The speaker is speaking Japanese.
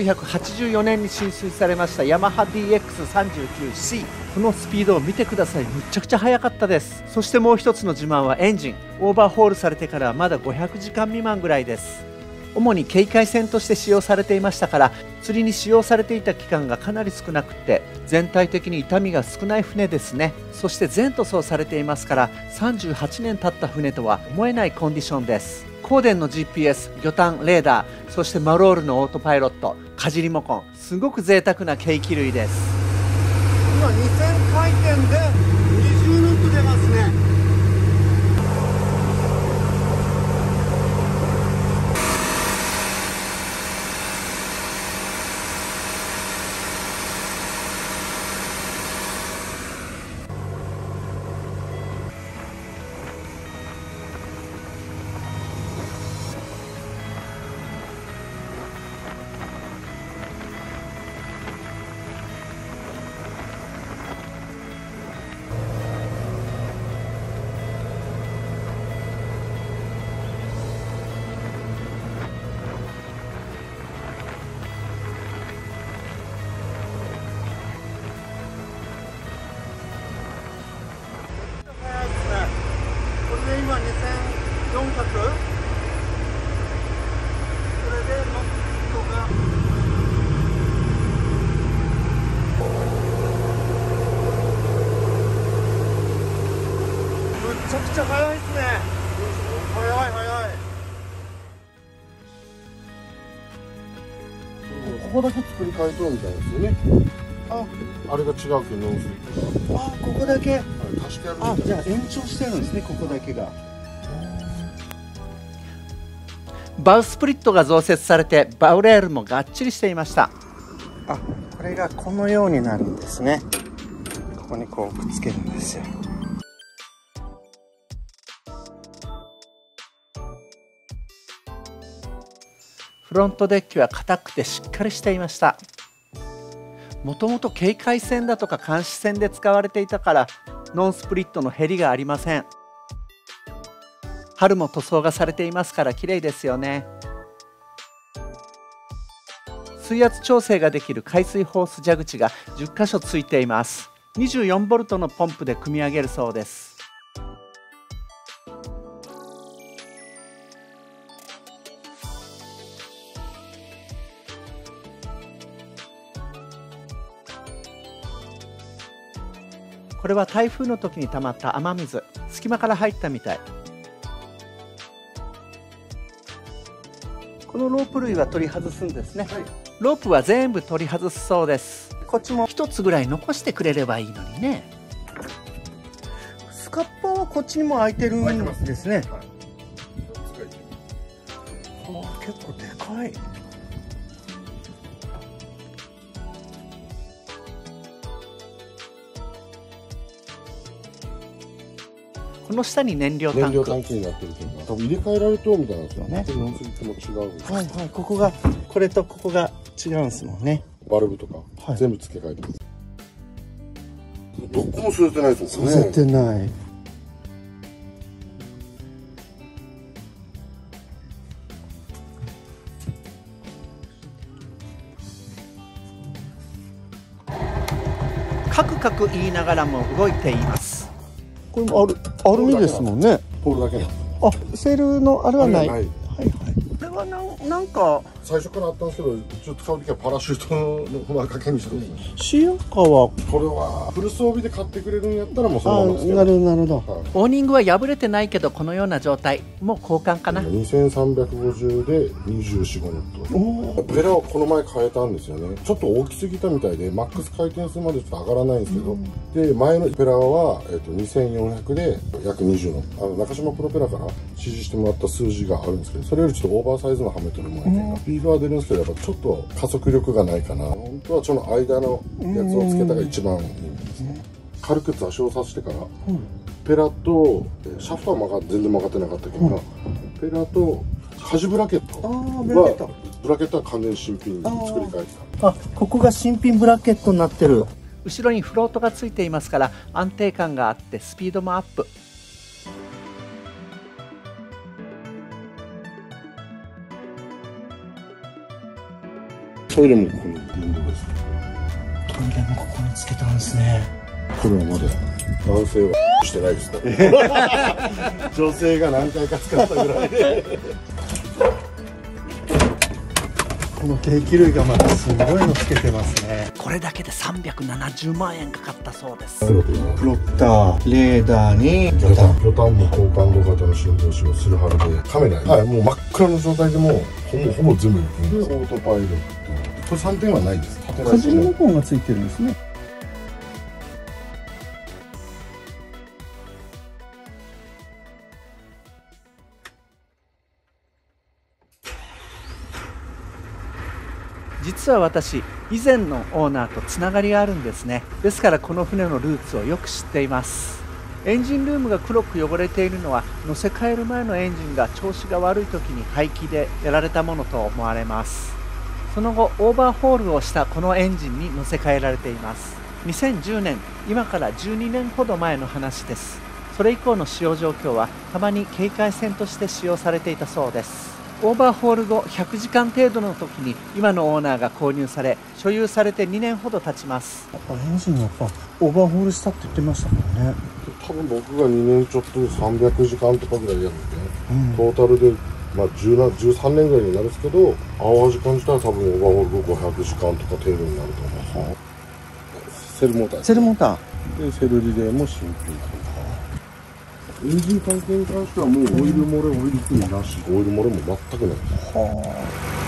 1984年に進水されましたヤマハ DX39C。 このスピードを見てください。むちゃくちゃ速かったです。そしてもう一つの自慢はエンジン。オーバーホールされてからはまだ500時間未満ぐらいです。主に警戒船として使用されていましたから、釣りに使用されていた期間がかなり少なくて、全体的に傷みが少ない船ですね。そして全塗装されていますから、38年経った船とは思えないコンディションです。光電の GPS、魚探レーダー、そしてマロールのオートパイロット、かじリモコン、すごく贅沢な計器類です。 今2000回転で20ノット出ますね。今2400、それでノットがむちゃくちゃ速いですね。速い速い。 ここだけ作り変えとうみたいですよね。あれが違うけどノンスリップが。 ここだけ。 足してやるみたいな。 じゃあ延長してるんですね、ここだけが。 バウスプリットが増設されて、バウレールもがっちりしていました。 これがこのようになるんですね。ここにこうくっつけるんですよ。 フロントデッキは硬くてしっかりしていました。もともと警戒線だとか監視線で使われていたからノンスプリットのへりがありません。春も塗装がされていますから綺麗ですよね。水圧調整ができる海水ホース蛇口が10箇所ついています。24ボルトのポンプで組み上げるそうです。これは台風の時に溜まった雨水、隙間から入ったみたい。このロープ類は取り外すんですね。ロープは全部取り外すそうです。こっちも一つぐらい残してくれればいいのにね。 スカッパーはこっちにも開いてるんですね。結構でかい。 この下に燃料タンク。 燃料タンクになってるけど、多分入れ替えられとみたいなんですよね。ノンスリップも違う。 はいはい、ここがこれとここが違うんですもんね。 バルブとか、全部付け替えてます。どこも据えてないですもんね。 据えてない。 カクカク言いながらも動いています。 これもアルミですもんね。 ポールだけなんです。 セールのあれはない。 はいはい。 これはなんか最初からあったんですけど、ちょっと買う時はパラシュートのまま掛けにしてますね。 シアカはこれはフル装備で買ってくれるんやったらもうそのままですけど。 なるほどなるほど。 オーニングは破れてないけどこのような状態。もう交換かな。 2350で24、5ノット。ペラをこの前変えたんですよね。ちょっと大きすぎたみたいでマックス回転数までちょっと上がらないんですけど、で前のペラは、2400で約20ノット。中島プロペラから指示してもらった数字があるんですけど、それよりちょっとオーバーサイズのはめてるもので、スピードは出るんですけど、やっぱちょっと加速力がないかな。本当はその間のやつをつけたが一番いいんですね。軽く座礁させてから、ペラとシャフトは全然曲がってなかったけど、ペラと端ブラケットは完全に新品に作り変えた。 ここが新品ブラケットになってる。 後ろにフロートがついていますから安定感があってスピードもアップ。 こトイレもここにリンゴです。 トイレもここにつけたんですね。 これはまだ男性はしてないですね。女性が何回か使ったぐらいで。 このケーキ類がまたすごいのつけてますね。 これだけで370万円かかったそうです。 プロッター、レーダーに魚探も高感度型の振動子をするはるでカメラ、はい、もう真っ暗の状態でもほぼ全部でオートパイロット。これ3点はないです。 カジノコンがついてるんですね。 実は私以前のオーナーとつながりがあるんですね。ですからこの船のルーツをよく知っています。エンジンルームが黒く汚れているのは乗せ替える前のエンジンが調子が悪い時に排気でやられたものと思われます。その後オーバーホールをしたこのエンジンに乗せ替えられています。2010年、今から12年ほど前の話です。それ以降の使用状況はたまに警戒線として使用されていたそうです。オーバーホール後100時間程度の時に今のオーナーが購入され、所有されて2年ほど経ちます。 やっぱエンジンやっぱオーバーホールしたって言ってましたもんね。 多分僕が2年ちょっとで300時間とかぐらいやって、トータルでまあ13年ぐらいになるんですけど、淡路感じたら多分オーバーホール後500時間とか程度になると思います。セルモーターです。 セルモーターでセルリレーも新品。エンジン関係に関してはもうオイル漏れ、オイルクリーンなし、オイル漏れも全くないです。 はあ。